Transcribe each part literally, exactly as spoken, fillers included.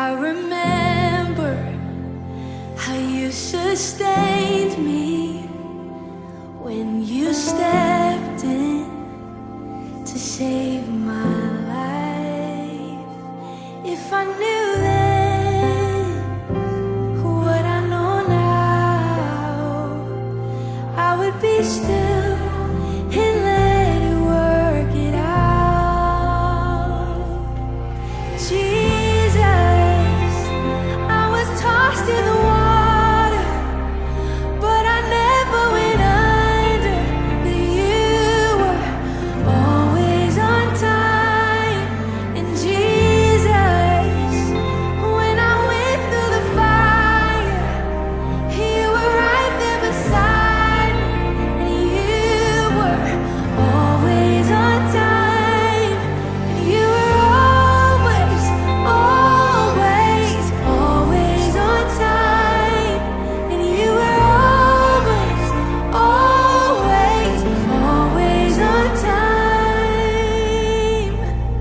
I remember how you sustained me when you stepped in to save my life. If I knew then what I know now, I would be still and let it work it out. Jesus, I was tossed in the water, but I never went under. You were always on time. And Jesus, when I went through the fire, you were right there beside me. And you were always on time. And you were always, always, always on time. And you were always, always, always on time.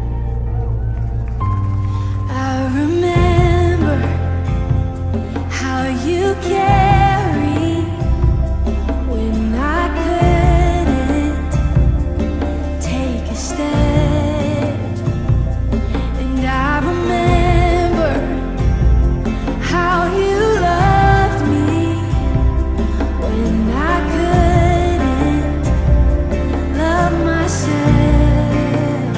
I remember how you carried when I couldn't take a step. And I remember how you loved me when I couldn't love myself.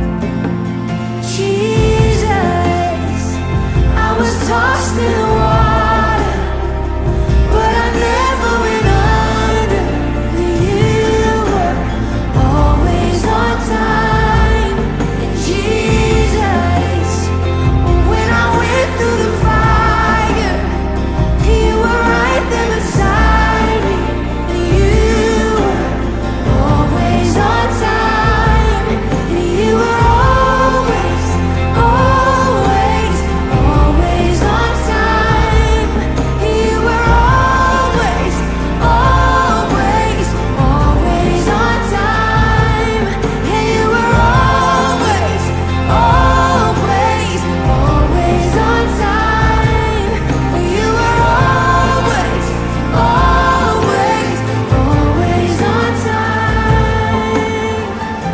Jesus, I was tossed in the water, but I never went under. You were always on time. And Jesus, when I went through the fire, you were right there beside me. And you were always on time. And you were always, always, always on time. You were always, always, always on time. And you were always, always, always on time. And you were always, always, always on time.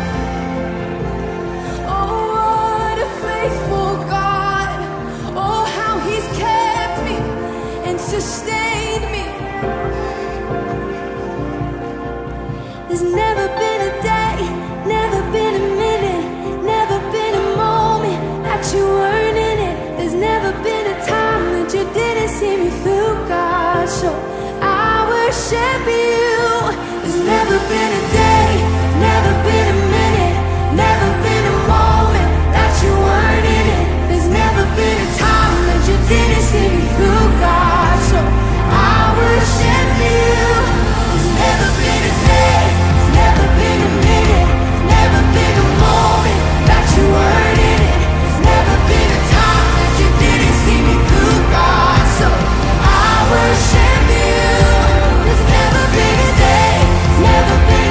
Oh, what a faithful God. Oh, how He's kept me and sustained me. There's never been a day, never been a minute, never been a moment that you weren't in it. There's never been a time that you didn't see me through, God. So I worship you. There's never been a day, never been a minute, never been a moment that you weren't in it. There's never been a time that you didn't see me through, God. So I worship you. There's never been a day, never been a minute, never been a moment that you weren't in it. There's never been a time that you didn't see me through, God. So I worship you. There's never been a day, never been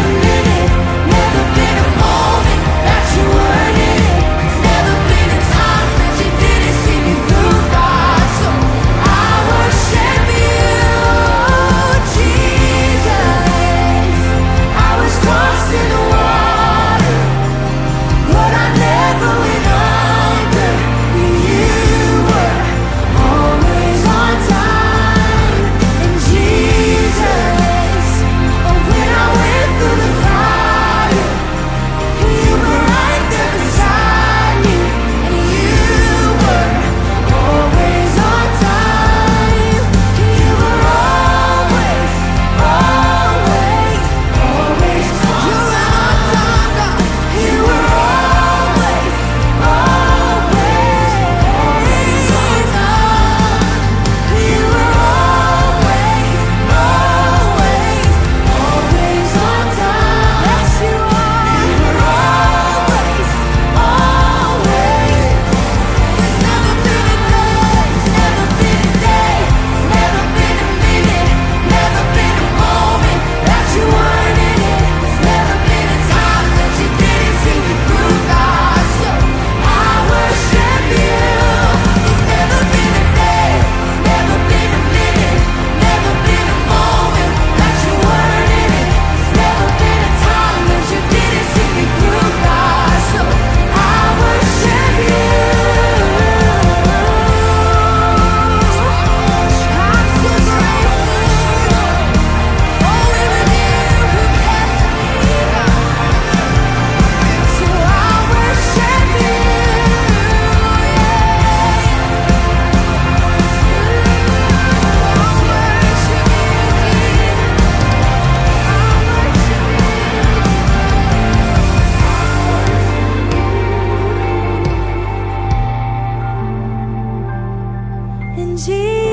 cheese.